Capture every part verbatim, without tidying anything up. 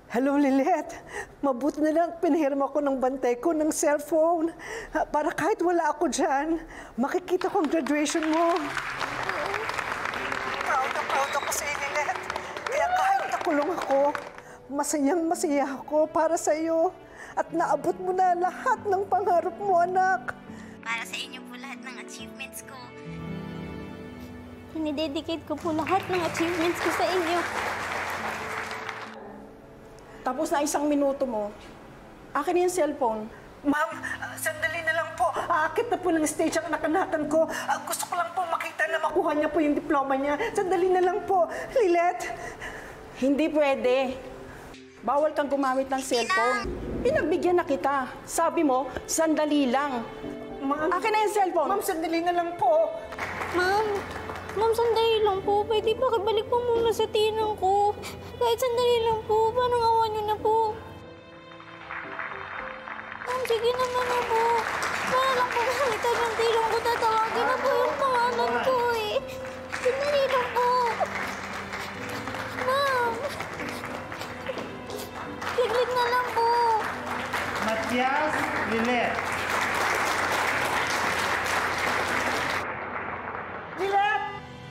Hello, Lilet. Mabuti na lang pinahirma ko ng bantay ko ng cellphone. Para kahit wala ako dyan, makikita ko ang graduation mo. Proud na proud ako sa iyo, Lilet. Kaya kahit nakulong ako, masayang masaya ako para sa iyo. At naabot mo na lahat ng pangarap mo, anak. Para sa inyo po lahat ng achievements ko. Dinidedicate ko po lahat ng achievements ko sa inyo. Tapos na isang minuto mo. Akin na yung cellphone. Ma'am, uh, sandali na lang po. Aakit na po ng stage ang anak-anakan ko. Uh, gusto ko lang po makita na makuha niya po yung diploma niya. Sandali na lang po. Lilet! Hindi pwede. Bawal kang gumamit ng cellphone. Pinagbigyan na kita. Sabi mo, sandali lang. Ma'am, akin na yung cellphone. Ma'am, sandali na lang po. Ma'am, Ma'am, sandali lang po. Pwede ba kibalik po muna sa tinang ko? Kahit sandali lang po. Parang awa niyo na po. Ma'am, sige naman na po. Para lang po makita ng tilong ko. Tatawagin na po yung pangalan ko eh. Sandali lang po. Ma'am. Saglit na lang po. Matias Lilet. Lilet!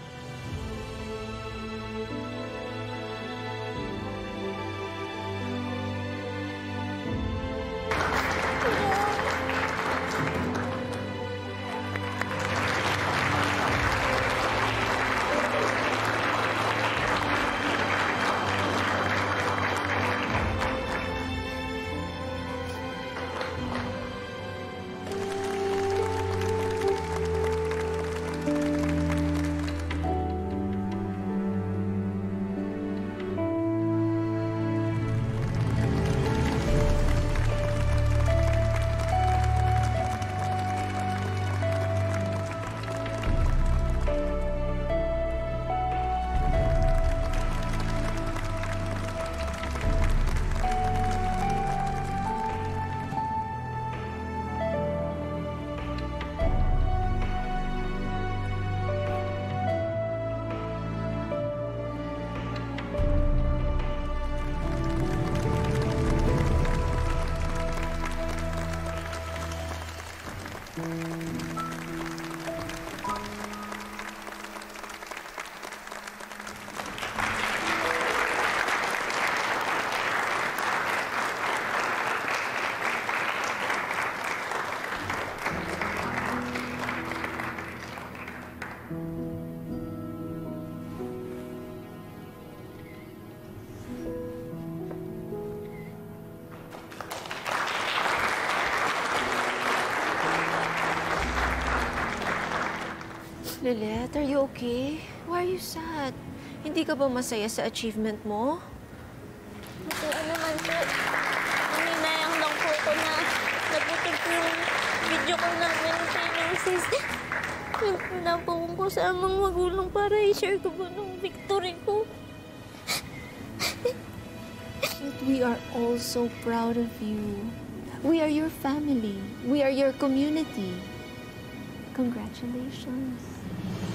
Lilet, are you okay? Why are you sad? Hindi ka ba masaya sa achievement mo? Masaya naman po. Naninayang lang po ko na naputol po yung video ko namin sa inyong sis. Wala po akong kasamang magulang para i-share ko po ng victory ko. But we are all so proud of you. We are your family. We are your community. Congratulations.